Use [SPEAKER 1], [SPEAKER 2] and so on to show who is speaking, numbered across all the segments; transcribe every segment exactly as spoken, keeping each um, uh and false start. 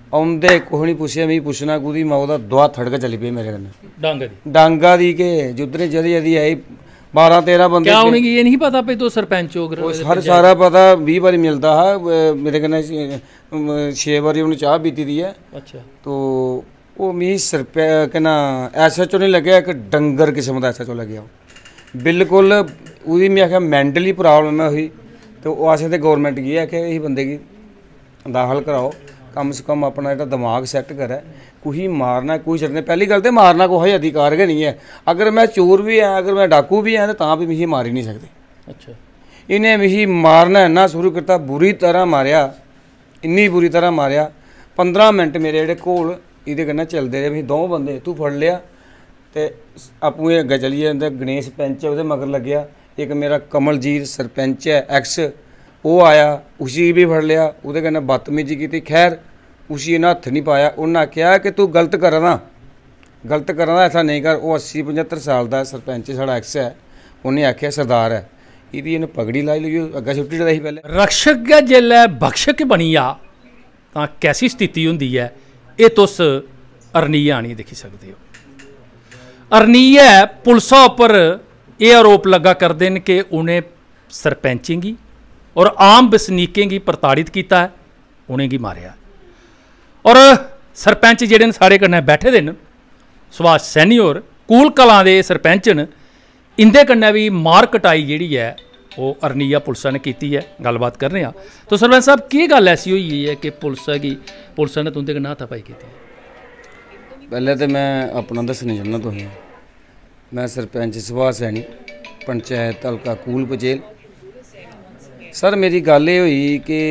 [SPEAKER 1] आउंदे कुछ नहीं पुछया मिगी पुछना कुदी मैं ओहदा दुआ थड़क चली पई मेरे कन्नै
[SPEAKER 2] डांगा दी
[SPEAKER 1] डांगा दी के जुद्धरे जदी जदी आई बारह तेरह बंदे
[SPEAKER 2] क्या उन्हें ये नहीं पता पे तो सरपंच हो
[SPEAKER 1] हर सारा पता बीस बारी मिलता है मेरे कन्नै छे बारी उन्हें चाह पीती दी है। अच्छा तो वो मिगी सरप कहना एस एच ओ नहीं लग्या एक डंगर किस्म का एस एच ओ लग्या बिल्कुल उसकी मैं आख्या मैंटली प्रॉब्लम है हुई तो असें तो गौरमेंट गी आख्या इस बंदे की दाखल कराओ कम से कम अपना जो दिमाग सैट करे कुछ मारना कुछ छड़ना पहली गल तो मारना कोई अधिकार गै नहीं है अगर मैं चोर भी है अगर मैं डाकू भी है तो तां भी मिगी मारी नहीं सकते। अच्छा इन्हें मिगी मारना इन्ना शुरू करता बुरी तरह मारिया इन्नी बुरी तरह मारिया पंद्रह मिनट मेरे जेह्ड़े कोल इहदे कन्नै चलदे रेह् मिगी दो बंदे तू फड़ लिया तो आपूं अग्गें चली जंदे गणेश पैंच है मगर लग्या एक मेरा कमलजीत सरपंच है एक्स वो आया उसी भी फड़ लिया उहदे कन्नै बदतमीजी की खैर उसी इन्हें हत्थ नहीं पाया उन्हें आख्या कि तू गलत करा ना गलत करा ना ऐसा नहीं कर वो अस्सी पचहत्तर साल का सरपंच साढ़ा एक्स है उन्हें आख्या सरदार है इहदी इन्हें पगड़ी लाई ली अग्गे छुट्टी देता ही पहले
[SPEAKER 2] रक्षक गै जेल्लै बख्शक बनी आ तां कैसी स्थिति हुंदी है ये तुस अरनिया आनी दिक्खी सकदे हो। अरनिया पुलसा उपर यह आरोप लगा करदे न कि उन्हें सरपंचें गी और आम बसनीकें गी प्रताड़ित किया है उन्हें गी मारिया और सरपंच जिहड़े न साढ़े कन्नै बैठे दे न सुभाष सैनी होर कूल कलां दे सरपंच न इंदे कन्नै भी मार कटाई जिहड़ी है वो अरनिया पुलिसा ने की है गलबात कर रहे हैं। तो सरपंच साहब की गल ऐसी हुई है कि पुलिस की पुलिस ने तुंदे कन्नै हाथापाई की?
[SPEAKER 1] पहले तो मैं अपना दसना चाहना तुसें मैं सरपंच सुभाष सैनी पंचायत हल्का कूल पचेल। सर मेरी गल ये हुई कि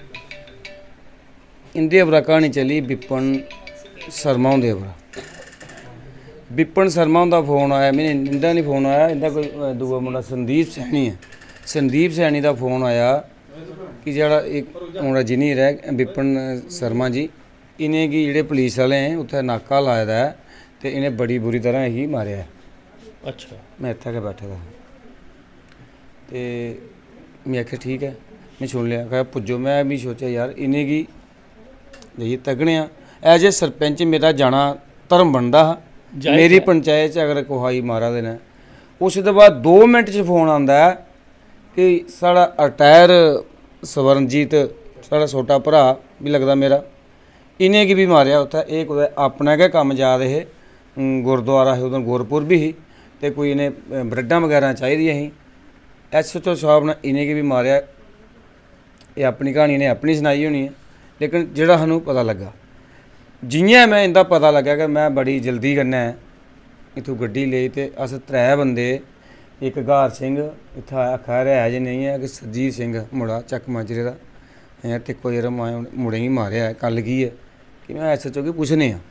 [SPEAKER 1] इंदे उप्परा कहानी चली विपिन शर्मा हुंदे उप्परा विपिन शर्मा हुंदा फोन आया मैंने इंदा नहीं फोन आया इंदा कोई दूआ मुंडा संदीप सैनी है संदीप सैनी का फोन आया कि जेह्ड़ा एक मुंडा इंजीनियर है विपिन शर्मा जी इन्हें गी जेह्ड़े पुलिस वाले हैं उत्थे नाका लाए दा है तो इन्हें बड़ी बुरी तरह ही मारिया है। अच्छा मैं इत्थे गै बैठे दा ते मैं आखेआ ठीक है मैं सुन लिया कहा पुज्जो मैं भी सोचा यार इन्हें गी जाइए तगने एज ए सरपंच मेरा जाना धर्म बनता हा मेरी पंचायत च अगर कुहाई मारा देना उस दे बाद दो मिनट च फोन आंदा है कि साढ़ा रिटायर स्वरणजीत साढ़ा छोटा भरा भी लगता मेरा इन्हें गी भी मारिया उत्थे ये कुदै अपना गै कम्म जा दे हे गुरुद्वारा ही उधर गुरपुर भी ही तो कोई इन्हें ब्रेडां वगैरह चाहिए ही एस एच ओ साहब ने इन्हें गी भी मारिया ये अपनी कहानी इन्हें अपनी सुनाई होनी है लेकिन जिहड़ा सानूं पता लगा जियां मैं इंदा पता लग्या कि मैं बड़ी जल्दी कन्नै इत्थों गड्डी लेई ते अस त्रै बंदे एक गार सिंह इत्थै आया खैर है जे नहीं है कि सरजीत सिंह मुड़ा चक माजरे दा ऐ ते कोई यरा माए मुड़े गी मारेआ है कल की है कि मैं एस एच ओ गी पुच्छने आं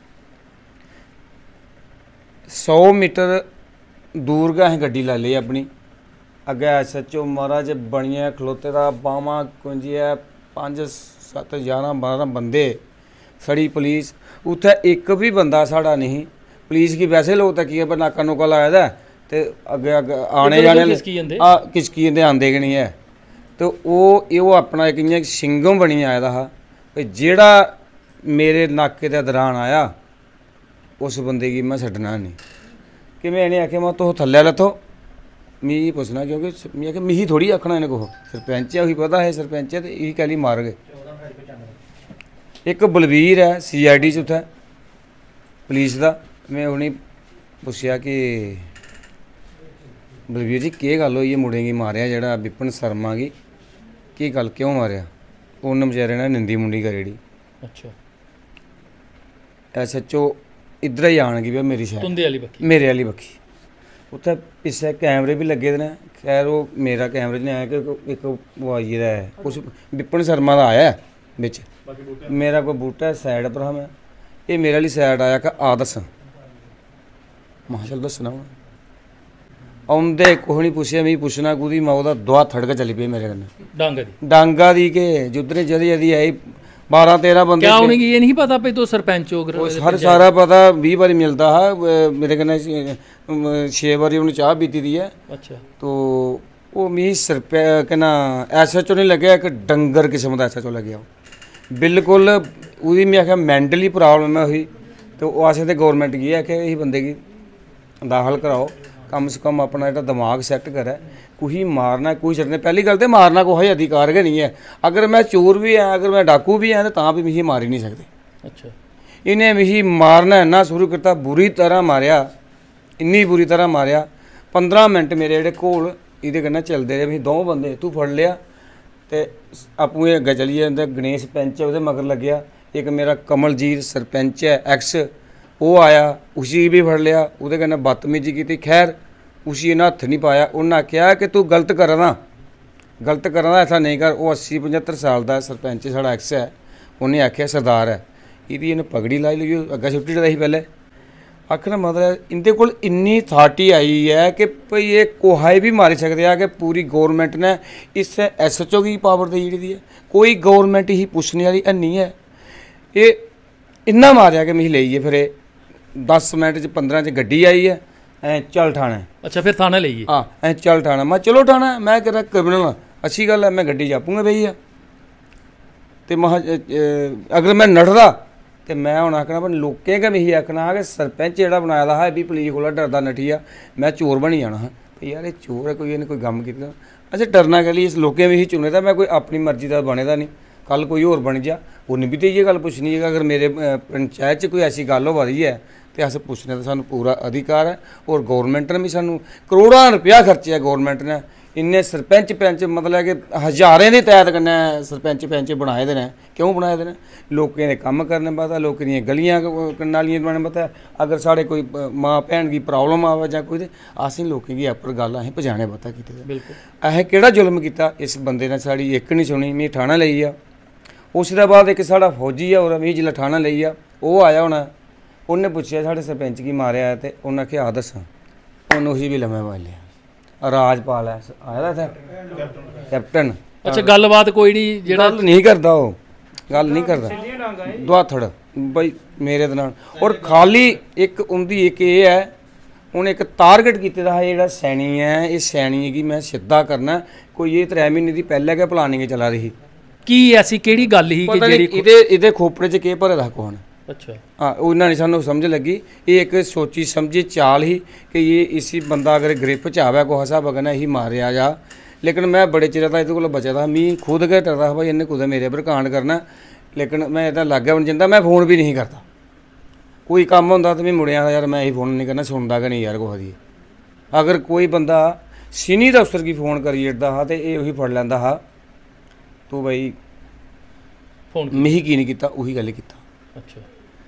[SPEAKER 1] सौ मीटर दूर गै असें गड्डी लाई लेई अपनी अग्गै एस एच ओ महाराज बनियै खलोते दा बाहमां कुंजियै पंज सत्त ग्यारह बारह बंदे सड़ी पुलिस उत्थे एक भी बंदा साढ़ा नहीं पुलिस की वैसे लोग तकिए पर नाका नूका लाए दा ते अग्गे अग्गे आने जाने किसकी जंदे आंदे गै नहीं है तो वो अपना एक इ'यां सिंघम बनी आए दा हा भाई जेह्ड़ा मेरे नाके दे दौरान आया उस बंदे की मैं छड्डना नहीं कि मैं इन्हें आखेआ मैं तुस थल्ले लैथो मिगी पुच्छना क्योंकि मैं आखेआ मिगी थोड़ी आखना इन्हें कुछ सरपंच है उसी पता है सरपंच है तो यही कैली मार गए। एक बलवीर है सी आई डी च उत्थै पुलिस का मैं उन्हें पुछया कि बलवीर जी केह् गल्ल होई मुड़े गी मारेआ जेह्ड़ा विपिन शर्मा गी की गल्ल क्यों मारेआ उन्हें बेचारे ने निंदी मुंडी करी ओड़ी। अच्छा एस एच ओ इधर ही आन गई मेरी शायद मेरे आह्ली बक्खी उत्थे पिछले कैमरे भी लगे दे न खैर वो मेरा कैमरे च नहीं आया कि एक वो आई गेदा है कुछ विपिन शर्मा का आया बिच मेरा कोई बूटा साइड पर हा मैं ये मेरे आह्ली साइड आया कि आ दस महा चल दसना हूँ आउंदे कुछ नहीं पुछया मिगी पुछना कुदी मैं ओहदा दुआ थड़क चली पई मेरे कन्नै डांगा दी डांगा दी के जुद्धरे जदी जदी आई बारह तेरह बंदे
[SPEAKER 2] क्या उन्हें ये नहीं पता पे तो सरपंच हो
[SPEAKER 1] हर सारा पता बीस बारी मिलता है मेरे कन्नै छे बारी उन्हें चाह पीती दी है। अच्छा तो वो मिगी सरप कहना एस एच ओ नहीं लग्या एक डंगर किस्म का एस एच ओ लग्या बिल्कुल ਉਹਦੀ मैं आख्या मैंटली प्रॉब्लम है हुई तो वास्ते गौरमेंट की है कि इस बंदे की दाखिल कराओ, कम से कम अपना जो दिमाग सैट करे। कोई मारना कोई छड़ने, पहली गल तो मारना कोई अधिकार गै नहीं है। अगर मैं चोर भी हाँ, अगर मैं डाकू भी हाँ तो तां भी मिगी मार ही नहीं सकते। अच्छा, इन्हें मिगी मारना इन्ना शुरू किया, बुरी तरह मारिया, इन्नी बुरी तरह मारिया। पंद्रह मिनट मेरे जेह्ड़े कोल इहदे कन्नै चलदे रहे। दो बंदे तू फड़ लिया तो आपूं अग्गें चलिए। गणेश पैंच है, लग्गे लग्गेआ। एक मेरा कमलजीत सरपंच है एक्स, वो आया, उसी भी फड़ लिया, उहदे कन्नै बदतमीजी की। खैर उसी इन्हें हत्थ नहीं पाया। उन्हें आख्या कि तू गलत करा दा, गलत करा दा, ऐसा नहीं कर। वो अस्सी पचहत्तर साल का सरपंच साढ़ा एक्स है। उन्हें आख्या सरदार है, इहदी इन्हें पगड़ी लाई ली, अग्गे सुट्टी दा ही पहले। आखना मतलब इंदे कोल इन्नी अथॉरिटी आई है कि भाई ये कोहा भी मारी सकते हैं कि पूरी गौरमेंट ने इस एस एच ओ की पावर दी जी है। कोई गौरमेंट ही पुछने वाली हैनी है। ये इन्ना मारिया कि मिगी लेइए फिर दस मिनट च पंद्रह च गड्डी आई है, ऐ चल ठाणे।
[SPEAKER 2] अच्छा, फिर थाने लेइए?
[SPEAKER 1] हाँ, ऐ चल ठाणे। मैं चलो ठाणे, मैं कह रहा क्रिमिनल अच्छी गल है, मैं गड्डी जापूंगा भई है। तो महा अगर मैं नठदा तो मैं हूँ आखना पर लोकें गै मिगी आखना कि सरपंच जेह्ड़ा बनाया दा हा, एह् बी पुलिस कोला डरदा नठिया, मैं चोर बनी जाना हा। यार ये चोर है, कोई इन्हें कोई गम कीता। अच्छा, डरना के लिए इस लोकें मिगी चुने दा, मैं कोई अपनी मर्जी का बने दा नहीं। कल कोई होर बन जा, उन्हें भी तो इयै गल पुछनी है। अगर मेरे पंचायत च कोई ऐसी गल होवा दी है तो अस पुछने का सानू पूरा अधिकार है। और गौरमेंट ने भी सानू करोड़ां रुपया खर्चे गौरमेंट ने। इन्ने सरपंच पैंच मतलब कि हज़ारें की तैद कन्नै सरपंच पैंच बनाए दे ने। क्यों बनाए दे ने? लोकें दे कम्म करने पता, लोकें दियां गलियां नालियां बनाने पता। अगर साढ़े कोई माँ भैन की प्रॉब्लम आवे जां कोई, असें लोकें गी अपर गल असें पजाने पता कीते। बिल्कुल असें केह्ड़ा जुल्म कीता? इस बंदे ने साड़ी इक नहीं सुनी, मिगी ठाणा लेई आ। उसदे बाद एक साढ़ा फौजी है, और मिगी जिसलै ठाणा लेई आ, ओह् आया होना, उन्हें पुच्छेआ साढ़े सरपंच गी मारेआ ते उन्हें आखेआ आ दस्सां। उन्हें उसी भी लम्मे मारी लिया। राजपाल है आया था कैप्टन।
[SPEAKER 2] अच्छा, गलबात कोई नहीं, जेड़ा
[SPEAKER 1] गल नहीं करता, वो गल नहीं करता, दुआथड़ बई मेरे दे नाल। और खाली एक उंदी एक ये है, उन्हें एक टारगेट कीते दा हा, जेह्ड़ा सैनी है, इस सैनी गी मैं सिद्धा करना। कोई ये त्रै महीने दी पैह्ले गै प्लानिंग चला दी ही।
[SPEAKER 2] की ऐसी केड़ी गल ही कि
[SPEAKER 1] जेह्ड़ी इहदे इहदे खोपड़े च केह् भरे दा कुहन?
[SPEAKER 2] अच्छा,
[SPEAKER 1] हाँ, उन्हें नहीं सानू समझ लगी। ये एक सोची समझी चाल ही कि ये इसी बंदा अगर ग्रिप च आवे कुसै स्हाबा कन्नै ही मारेआ जा। लेकिन मैं बड़े चिर दा इहदे कोला बचे दा, मी खुद गै डरदा हा भाई इन्हें कुदै मेरे पर कांड करना। लेकिन मैं एह्दा लाग्गे बन जंदा, मैं फोन भी नहीं करता। कोई कम्म होंदा तो मैं मुड़िया यार मैं ही फोन नहीं करना, सुनदा गै नहीं यार कुसै दी। अगर कोई बंदा सीनियर अफसर गी फोन करी ओड़दा हा तो ये उही फड़ लैंदा हा, तो भाई
[SPEAKER 2] फोन
[SPEAKER 1] मिगी की नहीं कीता, उही गल कीता।
[SPEAKER 2] अच्छा,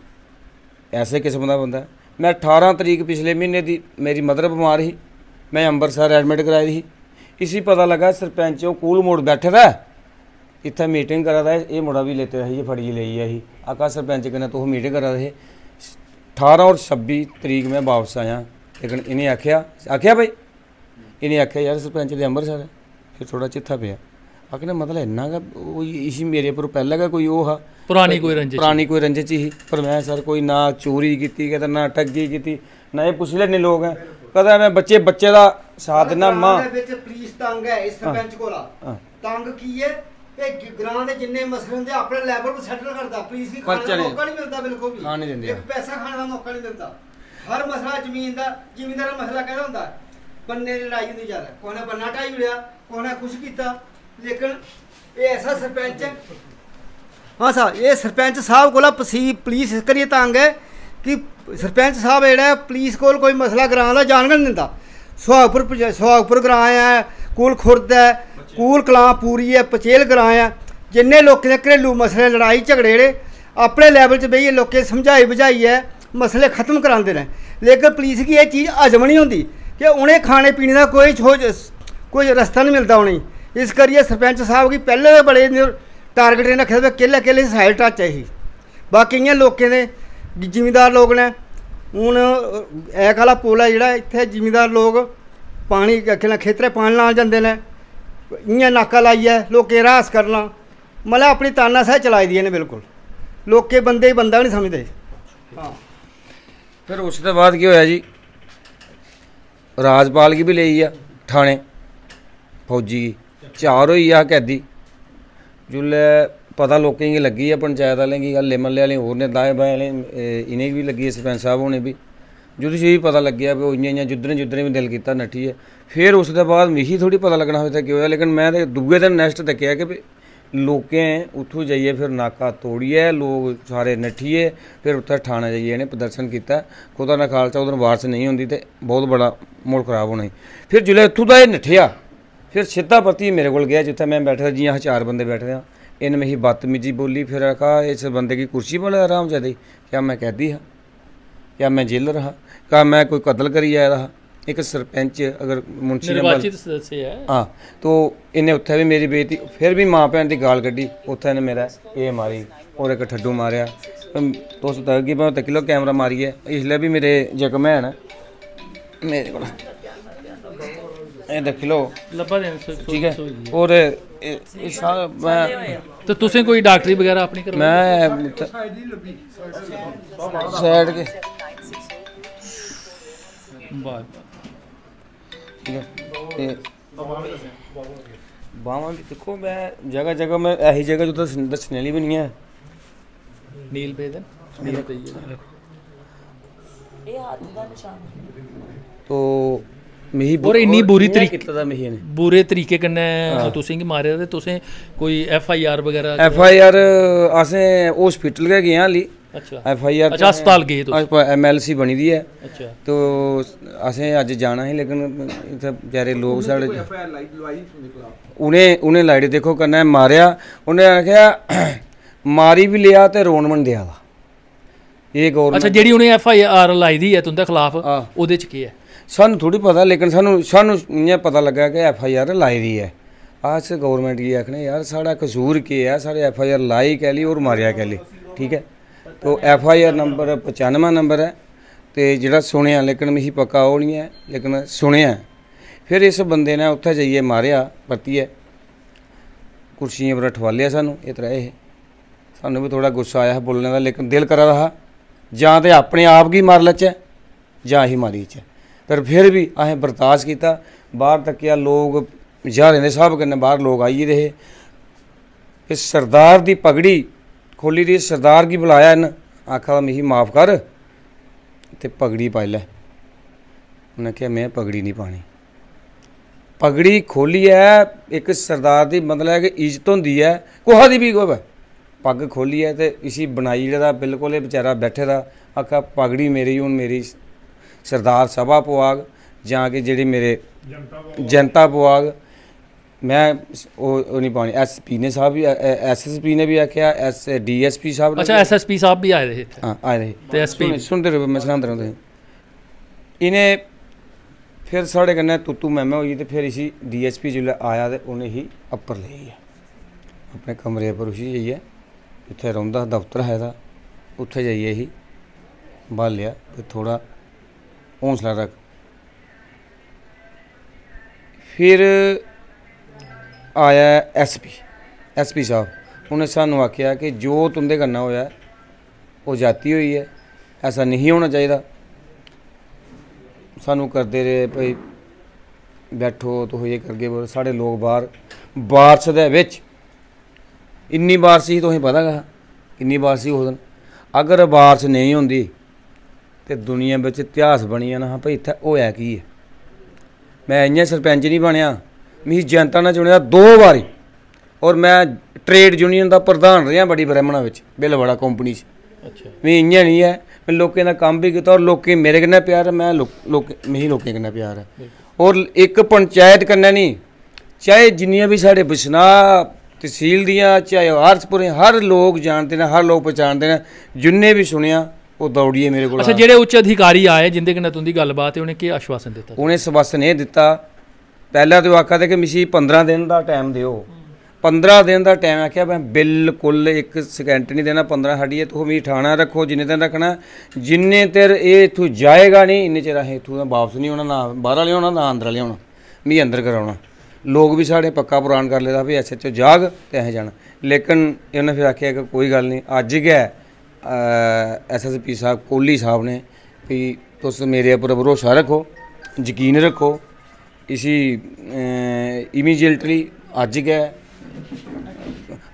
[SPEAKER 1] ऐसे किस्म का बंदा। मैं अठारह तरीक पिछले महीने की मेरी मदर बीमार ही, मैं अंबरसर एडमिट कराई दी ही। इसी पता लगा सरपंच वो कूल मोड़ बैठे दा इत्थे मीटिंग करा दा, ये मुड़ा भी लेते ही फड़ी लेई है ही। आका सरपंच कन्नै तुस मीटिंग करा दे। अठारह और छब्बी तरीक में वापस आया। लेकिन इन्हें आख्या आख्या भाई इन्हें आख्या यार सरपंच दे अंबरसर है। फिर थोड़ा चित्था पिया। आखने मतलब इन्ना गै इसी मेरे पर पहले गै कोई वो हा,
[SPEAKER 2] पुरानी कोई रंजिश
[SPEAKER 1] पुरानी कोई रंजिश ही। पर मैं सर कोई ना चोरी की कद ना ठगी की ना, ये पुछ लेने लोग हैं कदा मैं बच्चे बच्चे का साथ देना। मां
[SPEAKER 3] पुलिस तंग है इस सरपंच कोला, तंग की है कि ग्रां दे जिन्ने मसले होंदे अपने लेवल पर सेटल करदा। पुलिस भी खाने दा मौका नहीं मिलदा, बिल्कुल भी
[SPEAKER 1] खाने दिंदे,
[SPEAKER 3] एक पैसा खाने दा मौका नहीं मिलदा। हर मसला जमीन दा, जमींदार दा मसला कहदा होंदा बन्ने दी लड़ाई होंदी ज्यादा, कोने बन्ना ढाई ओड़िया, कोने कुछ कीता। लेकिन ये ऐसा सरपंच है, हाँ साहब, ये सरपंच साहब कोला पुलिस इस करियै तंग है कि सरपंच साहब जेह्ड़ा पुलिस कोल कोई मसला ग्रां दा जान गै नहीं दिंदा। सुहागपुर सुहागपुर ग्रां है, कूल खुर्द है, कूल कलां पूरी है, पचेल ग्रां है, जिन्ने लोकें दे घरेलू मसले लड़ाई झगड़े जेह्ड़े अपने लैवल च बेहियै लोकें समझाई बुझाइयै मसले खत्म करांदे ने। लेकिन पुलिस गी एह् चीज़ हजम नहीं होंदी कि उ'नें खाने पीने का कोई कोई रस्ता नहीं मिलता उ'नेंगी। इस करियै सरपंच साहब गी पैह्ले गै बड़े टारगेट इ'नें रक्खे दे केले केले साइड टच ही। बाकी इ'यां लोकें दे जिमींदार लोग ने हूँ ऐक आह्ला पुल है जेह्ड़ा इत्थै जिमींदार लोग पानी आखना खेतरें पानी लान जंदे ने, इ'यां नाका लाइयै लोकें रास करना, मतलब अपनी ताना सह चलाई दी इ'नें बिल्कुल। लोकें बंदे ही बंदा नहीं समझदे। हाँ,
[SPEAKER 1] फिर उसके बाद की होया जी, राजपाल गी भी लेई आ ठाणे, फौजी गी चार होई आ कैदी। जुल्लै पता लोकें गी लग्गी है पंचायत वालें गी हल्ले म्हल्ले आह्लें होर ने दाएं बाएं आह्लें इ'नें बी लग्गी है सरपंच साहब होने बी जुद च बी पता लग्गेआ भी इ'यां इ'यां जुद्धरें जुद्धरें बी दिल कीता नट्ठी है फिर उसदे बाद मिगी थोड़ी पता लग्गना इत्थै केह् होया लेकिन मैं ते दूए दिन नैक्सट तक्केआ कि भी लोकें उत्थों जाइयै फिर नाका तोड़ियै लोग सारे नट्ठिए फिर उत्थै ठाणे जाइयै इ'नें प्रदर्शन कीता खुदा ना खालसा उद्धर वारस नहीं होंदी ते बहुत बड़ा म्हौल खराब होना ही फिर जिसलै उत्थूं दा एह् नट्ठेआ फिर सिद्धा परतियै मेरे कोल गया जित्थै मैं बैठे दा जि'यां अस चार बंदे बैठे दे इन्न मिगी बदतमीजी बोली फिर आखा इस बंदे की कुर्सी पर हरामजादे क्या मैं कैदी हा क्या मैं जेलर हा क्या मैं कोई कत्ल करी आया हा एक सरपंच अगर मुंशी
[SPEAKER 2] निर्वाचित सदस्य है
[SPEAKER 1] हाँ तो इन्हें उत्थे भी मेरी बेइज्जती फिर भी माँ भैन की गाल कड्ढी उत्थे इन्हें मेरा ये मारी और एक ठड्डू मारिया तुस तक भावें तक्की लो कैमरा मारिए इसलै भी मेरे जख्म हैन मेरे को ਇਹ ਦੇਖ ਲਓ
[SPEAKER 2] ਲੱਭਾ ਦੇਣ
[SPEAKER 1] ਠੀਕ ਹੈ ਔਰ ਇਹ ਸਾਰਾ ਮੈਂ
[SPEAKER 2] ਤੇ ਤੁਸੀਂ ਕੋਈ ਡਾਕਟਰੀ ਵਗੈਰਾ ਆਪਣੀ ਕਰਵਾ
[SPEAKER 1] ਮੈਂ ਸਾਈਡ ਕੇ
[SPEAKER 2] ਬਾਏ
[SPEAKER 1] ਠੀਕ ਹੈ ਤੇ ਬਾਹਾਂ ਵੀ ਦੇਖੋ ਮੈਂ ਜਗ੍ਹਾ ਜਗ੍ਹਾ ਮੈਂ ਇਹੀ ਜਗ੍ਹਾ ਜਿੱਥੇ ਦੱਸਣ ਵਾਲੀ ਵੀ ਨਹੀਂ ਹੈ
[SPEAKER 2] ਨੀਲ ਭੇਦਨ ਨੀਲ ਤੇ
[SPEAKER 4] ਇਹ ਹੱਥ ਦਾ ਨਿਸ਼ਾਨ
[SPEAKER 1] तो मिही
[SPEAKER 2] और इन्नी बुरी
[SPEAKER 1] तरीके
[SPEAKER 2] तरीके बुरे तरीके कन्नै तुसें गी मारे ते तुसें कोई एफ आई आर वगैरह
[SPEAKER 1] एफ आई आर असें हॉस्पिटल गै गे हाली
[SPEAKER 2] अच्छा
[SPEAKER 1] एफ आई आर
[SPEAKER 2] अच्छा अस्पताल गए तुस
[SPEAKER 1] एम एल सी बनी दी है
[SPEAKER 2] अच्छा
[SPEAKER 1] तो असें अज्ज जाना ही लेकिन इत्थै बेचारे लोग साढ़े उ'नें उ'नें लाइट देखो कन्नै मारेआ उ'नें आखेआ मारी भी लिया ते रोन बन दिया ये गौरमेंट
[SPEAKER 2] अच्छा जेह्ड़ी उ'नें एफ आई आर लाई दी है तुं'दे खिलाफ ओह्दे च केह् है
[SPEAKER 1] सानू थोड़ी पता लेकिन सानू सानू इ'यां पता लग्गा कि एफ आई आर लाई दी है अस गौरमेंट गी आखने यार साढ़ा कसूर केह् है साढ़े एफ आई आर लाई कैली और मारेआ कैली ठीक है तो एफ आई आर नंबर पचानवे नंबर है तो जेह्ड़ा सुनेआ लेकिन मिगी पक्का ओह् नहीं है लेकिन सुनेआ फिर इस बंदे ने उत्थै जाइयै मारेआ परतियै कुर्सियें पर ठवालेआ सानू एह् त्रै हे सानू भी थोड़ा गुस्सा आया हा बोलने का लेकिन दिल करा दा हा जां ते अपने आप गी मार लैचै जां असीं मारी च पर फिर भी असें बर्दाश्त किया बाहर तक्केआ लोग ज्हारें दे स्हाब कन्नै बाहर लोग आई गेदे हे इस सरदार दी पगड़ी खोली दी सरदार गी बुलाया इन्न आखा मिगी माफ़ कर ते पगड़ी पाई लै उन्हें आखेआ मैं पगड़ी नहीं पानी पगड़ी खोलियै एक सरदार दी मतलब है कि इज्जत होंदी है कुसा दी भी कोई पग खोलियै ते इसी बनाई जेह्ड़ा बिल्कुल बेचारा बैठे दा आखा पगड़ी मेरी हूँ मेरी सरदार सभा पवाग जां कि जेह्ड़ी मेरे जनता पवाग मैं ओह् नहीं पानी एस पी ने साहब भी एस एस पी ने भी आख्या एस डी एस पी साहब
[SPEAKER 2] अच्छा एस एस पी साहब भी आए थे
[SPEAKER 1] हाँ आए थे
[SPEAKER 2] ते एस पी
[SPEAKER 1] सुनते रहो मैं सनांदे रहो इन्हें फिर साढ़े कन्नै तुतू मैमे होई ते फिर इसी डी एस पी जिसलै आया ते उ'नें ही अप्पर लेइयै अपने कमरे पर उसी जाइयै उत्थै रौंह्दा दफ्तर है दा उत्थै जाइयै ही ब्हालेआ ते थोड़ा हौंसला रख फिर आया एस पी एस पी साहब उन्हें सानू आख्या कि जो तुंदे कन्नै होया वो जाति हुई है ऐसा नहीं होना चाहिए सानू करते रहे भाई बैठो तो ये करगे साढ़े लोग बाहर बारिश दे विच इन्नी बारिश ही तुसें पता गा किन्नी बारिश ही उस दिन अगर बारिश नहीं होंदी तो दुनिया में इतिहास बनी जाना हाँ भाई इत्थै होया की है मैं इ'यां सरपंच नहीं बनया मिगी जनता ने चुनेआ दो बारी और मैं ट्रेड यूनियन का प्रधान रहा बड़ी ब्रह्मणा बिलवाड़ा कंपनी च
[SPEAKER 2] अच्छा
[SPEAKER 1] मैं इ'यां नहीं है मैं लोकें का कम्म भी किया और लोकें मेरे कन्नै प्यार है मैं लोक मिगी लोकें कन्नै प्यार है और एक पंचायत कन्नै नहीं चाहे जिन्नियां भी साढ़े बिश्नाह तहसील दियां चाहे हारसपुर हर लोग जानते हैं हर लोग पहचानते हैं जिन्हें भी सुनिया वो दौड़िए मेरे को
[SPEAKER 2] अच्छा जेह्ड़े उच्च अधिकारी आए जिंदे कन्नै तुंदी गल्लबात है उ'नें केह् आश्वासन दित्ता
[SPEAKER 1] उ'नें आश्वासन एह् दित्ता पैह्लें तो आखा दे कि मिगी पंद्रह दिन का टाइम दिओ पंद्रह दिन का टाइम आख्या मैं बिल्कुल एक सकैंट नहीं देना पंद्रह छड्डियै तुस मिगी ठाणा रक्खो जिन्ने दिन रखना जिन्ने चिर एह् इत्थूं जाएगा नहीं इन्ने चिर असें इत्थूं वापस नहीं होना ना बाहर आह्ले होना ना अंदर आह्ले होना मिगी अंदर कराउना लोग भी साढ़े पक्का पुरान कर लेदा भाई एस एच ओ जाग ते असें जाना लेकिन उन्हें फिर आखेआ कि कोई गल्ल नहीं अज्ज गै एस एस पी साहब कोहली साहब ने भी तुस मेरे उप्पर भरोसा रखो यकीन रखो इसी इमीजिएटली अज्ज गै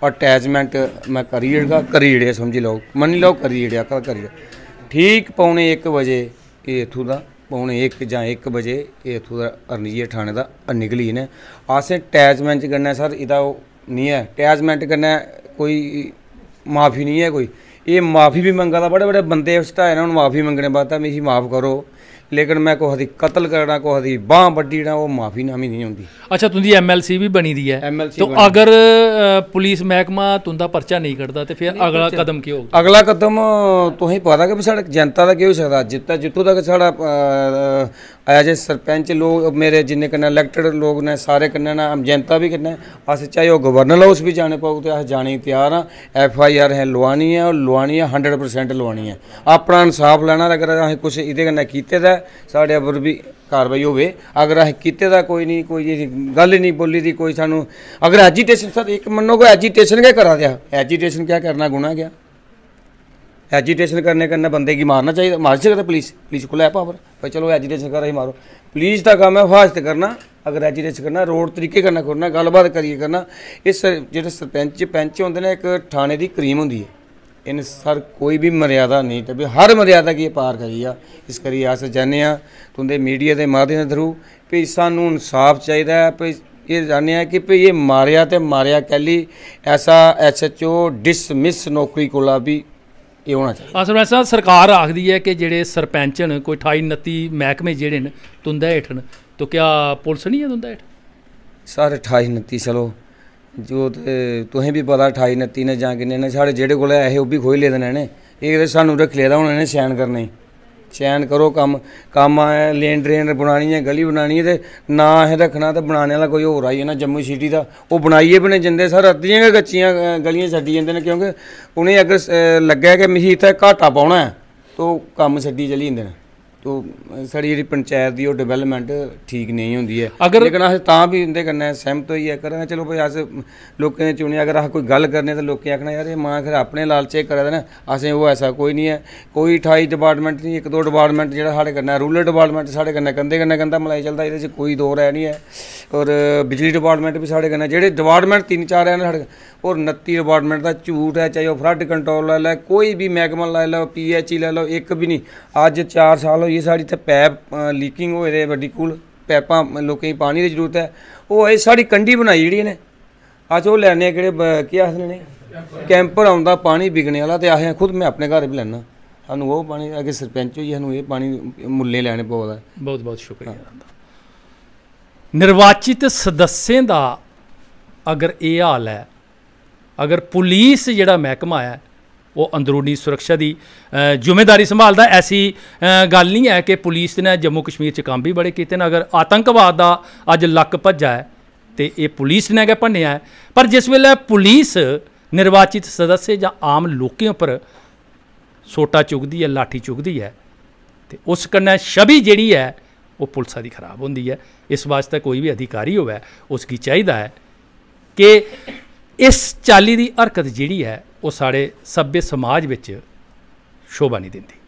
[SPEAKER 1] अटैचमेंट मैं करी जेड़ा करी जेड़े समझी लो मन्नी लो करी जेड़ा कर करी ठीक पौने एक बजे ये इत्थूं दा पौने एक जां एक बजे ये इत्थूं दा अरनीए थाने दा निकली ने असें अटैचमेंट कन्नै सर इहदा नहीं है अटैचमेंट कन्नै कोई माफ़ी नहीं है कोई ये माफ़ी भी मंगा दा बड़े बड़े बंदे हटाए ना माफ़ी मंगने बाद मिगी माफ़ करो लेकिन मैं कुछ दी कतल करना कुछ दी बांह बड्डी ना वो माफ़ी नामी नहीं होंदी।
[SPEAKER 2] अच्छा तुंदी एमएलसी भी बनी दी है
[SPEAKER 1] एमएलसी
[SPEAKER 2] तो अगर अ, पुलिस महकमा तुंदा पर्चा नहीं करता तो फिर अगला कदम की होगा?
[SPEAKER 1] अगला कदम तुसें पता कि साढ़े जनता दा केह् होई सकदा जित्ता जित्थों तक साढ़ा एज ए सरपंच लोग मेरे जिन्ने कन्नै इलैक्टेड लोग ने सारे कन्नै ना जनता भी कन्नै अस चाहे वो गवर्नर हाउस भी जाने पाओ तो अस जाने गी त्यार हाँ। एफ आई आर असें लोआनी है और लोआनी है हंड्रेड परसेंट लोआनी है अपना इंसाफ लैना अगर असें कुछ इहदे कन्नै कीते दा साढ़े उप्पर भी कार्रवाई होवे अगर असें कीते दा कोई नहीं कोई गल नहीं बोली दी कोई सानू अगर एजीटेशन सर एक मन्नो कोई एजीटेशन गै करा दिया एजीटेशन क्या करना गुनाह क्या एजीटेशन करने कन्नै बंदे की मारना चाहिए मार सकता पुलिस पुलिस को है पावर भाई चलो एजीटेशन कर मारो पुलिस का काम है हिफाजत करना अगर एजीटेशन करना रोड तरीके कन्नै करना गलबात करिए करना इस जेह्ड़े सरपंच पैंच होंदे ने एक थाने की क्रीम होंदी है इन सर कोई भी मर्यादा नहीं ते भी हर मर्यादा की पार करी आ इस करिए अस चाहने आ तुंदे मीडिया के माध्यम दे थ्रू भी सानू इंसाफ चाहिए भी ये चाहने कि भी ये मारिया तो मारिया कैली ऐसा एच एच ओ डिसमिस नौकरी कोला भी ये होना चाहिए।
[SPEAKER 2] हाँ सरपंच साहब सरकार आखदी है कि जेड़े सरपंच न कोई अठाई उनती महकमे जेड़े न तुंदे हेठ न तो क्या पुलिस नहीं है तुंदे हेठ?
[SPEAKER 1] सर अठाई उनती चलो जो तुसें भी पता अठाई उनती ने जां किन्ने ने साढ़े जेह्ड़े कोल ऐहे ओह् बी खोई लेदे ने इ'नें एह् सानू रक्खी लेदा हून इ'नें शैन करने गी शैन करो कम्म कम्म आए लेन ड्रेन बनानी है गली बनानी है ते ना असें रक्खना ते बनाने आह्ला कोई होर आई जाना जम्मू सिटी दा ओह् बनाइयै बी नेईं जंदे सर अद्धियां गै कच्चियां गलियां छड्डी जंदे न क्योंकि उ'नेंगी अगर लग्गै कि मिगी इत्थै घाटा पौना है तो कम्म छड्डी चली जंदे न तो साढ़ी जेह्ड़ी पंचायत दी ओह् डिवैलपमेंट ठीक नहीं होंदी है
[SPEAKER 2] अगर
[SPEAKER 1] लेकिन अस तां भी उं'दे कन्नै सैह्मत होइयै करां चलो भाई अस लोकें ने चुनेआ अगर अस कोई गल्ल करने तो लोकें आखना यार एह् मां खरे अपने लालचे करा दे न असें ओह् ऐसा कोई नहीं है कोई अठाई डिपार्टमेंट नहीं इक दो डिपार्टमेंट जेह्ड़ा साढ़े कन्नै रूरल डिपार्टमेंट साढ़े कन्नै कंधे कन्नै कंधा मलाई चलदा एह्दे च कोई दो राय नहीं है और बिजली डिपार्टमेंट भी साढ़े कन्नै जेह्ड़े डिपार्टमेंट तिन्न चार हैन साढ़े और उनत्ती डिपार्टमेंट दा झूठ है चाहे ओह् फ्लड कंट्रोल लाई लै कोई भी मैह्कमा लाई लैओ पी एच ई लाई लैओ इक भी नहीं अज्ज चार साल होई साढ़ी इत्थै पैप लीकिंग होए दे बड्डी कूल पैपां लोकें गी पानी दी जरूरत है ओह् एह् साढ़ी कंढी बनाई जेह्ड़ी इ'नें अस ओह् लैने केह्ड़े केह् आखदे ने कैंपर औंदा पानी बिकने आह्ला ते असें खुद मैं अपने घर बी लैना सानू ओह् पानी अगर सरपंच होइयै सानू एह् पानी मुल्लें लैने पवा दा।
[SPEAKER 2] बहुत बहुत शुक्रिया। निर्वाचित सदस्यें दा अगर ये हाल है अगर पुलिस जेह्ड़ा महकमा है वो अंदरूनी सुरक्षा की जिम्मेदारी संभालता ऐसी गल नहीं है कि पुलिस ने जम्मू कश्मीर च कम्म भी बड़े किए न अगर आतंकवाद का अज लक भज्जा है तो ये पुलिस ने गै भन्नेआ है पर जिस वेले पुलिस निर्वाचित सदस्य या आम लोगों पर सोटा चुकती है लाठी चुकती है तो उस कन्नै छवि जिहड़ी है वो पुलिस की खराब होंदी है। इस वास्ते कोई भी अधिकारी होवे उसकी चाहिए है कि इस चाली की हरकत जिहड़ी है वो साढ़े सभ्य समाज विच शोभा नहीं दिंदी।